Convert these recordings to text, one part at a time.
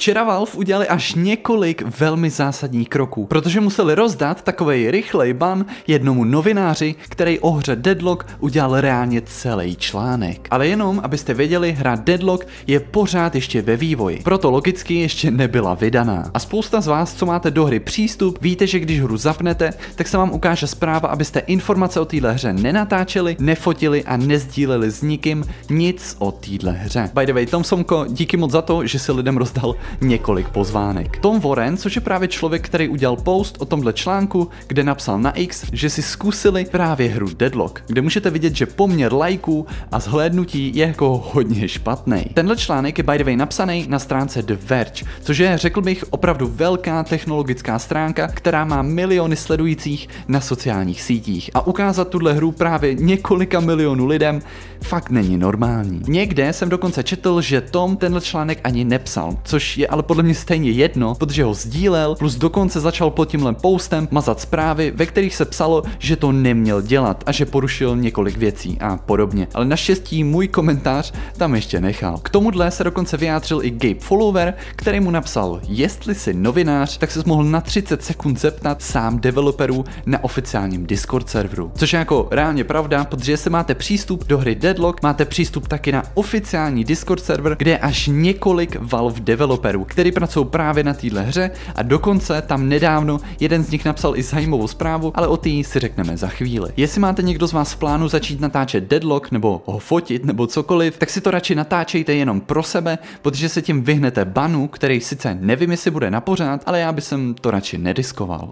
Včera Valve udělali až několik velmi zásadních kroků, protože museli rozdat takovej rychlej ban jednomu novináři, který o hře Deadlock udělal reálně celý článek. Ale jenom, abyste věděli, hra Deadlock je pořád ještě ve vývoji, proto logicky ještě nebyla vydaná. A spousta z vás, co máte do hry přístup, víte, že když hru zapnete, tak se vám ukáže zpráva, abyste informace o téhle hře nenatáčeli, nefotili a nezdíleli s nikým nic o téhle hře. By the way, Tom Somko, díky moc za to, že si lidem rozdal několik pozvánek. Tom Warren, což je právě člověk, který udělal post o tomhle článku, kde napsal na X, že si zkusili právě hru Deadlock, kde můžete vidět, že poměr lajků a zhlédnutí je jako hodně špatný. Tenhle článek je by the way napsaný na stránce The Verge, což je, řekl bych, opravdu velká technologická stránka, která má miliony sledujících na sociálních sítích. A ukázat tuhle hru právě několika milionů lidem fakt není normální. Někde jsem dokonce četl, že Tom tenhle článek ani nepsal, což je ale podle mě stejně jedno, protože ho sdílel, plus dokonce začal pod tímhle postem mazat zprávy, ve kterých se psalo, že to neměl dělat a že porušil několik věcí a podobně. Ale naštěstí můj komentář tam ještě nechal. K tomuhle se dokonce vyjádřil i Gabe Follower, který mu napsal, jestli jsi novinář, tak ses mohl na 30 sekund zeptat sám developerů na oficiálním Discord serveru. Což je jako reálně pravda, protože jestli máte přístup do hry Deadlock, máte přístup taky na oficiální Discord server, kde je až několik Valve developerů, kteří pracují právě na téhle hře a dokonce tam nedávno jeden z nich napsal i zajímavou zprávu, ale o té si řekneme za chvíli. Jestli máte někdo z vás v plánu začít natáčet Deadlock nebo ho fotit nebo cokoliv, tak si to radši natáčejte jenom pro sebe, protože se tím vyhnete banu, který sice nevím, jestli bude na pořád, ale já bych to radši neriskoval.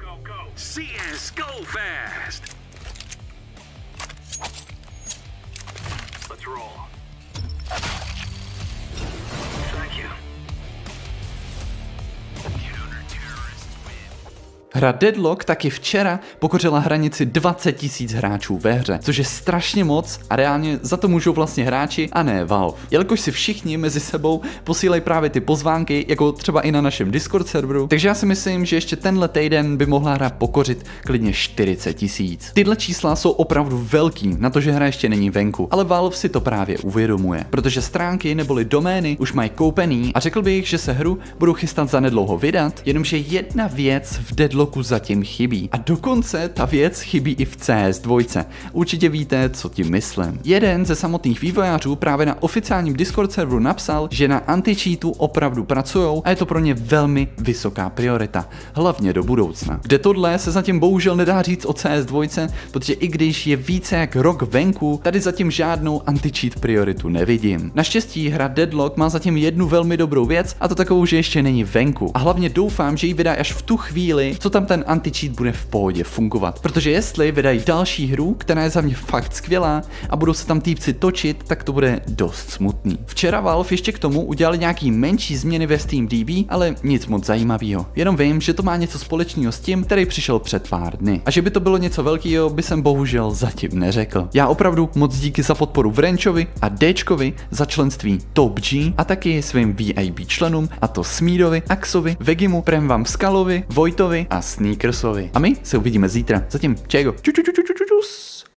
Hra Deadlock taky včera pokořila hranici 20 000 hráčů ve hře, což je strašně moc a reálně za to můžou vlastně hráči a ne Valve. Jelikož si všichni mezi sebou posílají právě ty pozvánky, jako třeba i na našem Discord serveru, takže já si myslím, že ještě tenhle týden by mohla hra pokořit klidně 40 000. Tyhle čísla jsou opravdu velký na to, že hra ještě není venku, ale Valve si to právě uvědomuje, protože stránky neboli domény už mají koupený a řekl bych, že se hru budou chystat zanedlouho vydat, jenomže jedna věc v Deadlock zatím chybí. A dokonce ta věc chybí i v CS2. Určitě víte, co tím myslím. Jeden ze samotných vývojářů právě na oficiálním Discord serveru napsal, že na anti-cheatu opravdu pracujou a je to pro ně velmi vysoká priorita, hlavně do budoucna. Kde tohle se zatím bohužel nedá říct o CS2, protože i když je více jak rok venku, tady zatím žádnou anti-cheat prioritu nevidím. Naštěstí hra Deadlock má zatím jednu velmi dobrou věc, a to takovou, že ještě není venku. A hlavně doufám, že ji vydá až v tu chvíli, co tam ten anti-cheat bude v pohodě fungovat. Protože jestli vydají další hru, která je za mě fakt skvělá a budou se tam týpci točit, tak to bude dost smutný. Včera Valve ještě k tomu udělali nějaký menší změny ve SteamDB, ale nic moc zajímavého. Jenom vím, že to má něco společného s tím, který přišel před pár dny. A že by to bylo něco velkého, by jsem bohužel zatím neřekl. Já opravdu moc díky za podporu Vrenčovi a Dčkovi za členství Top G a taky svým VIP členům, a to Smídovi, Axovi, Vegimu, Premvam Skalovi, Vojtovi a Sneakersovi. A my se uvidíme zítra. Zatím čego.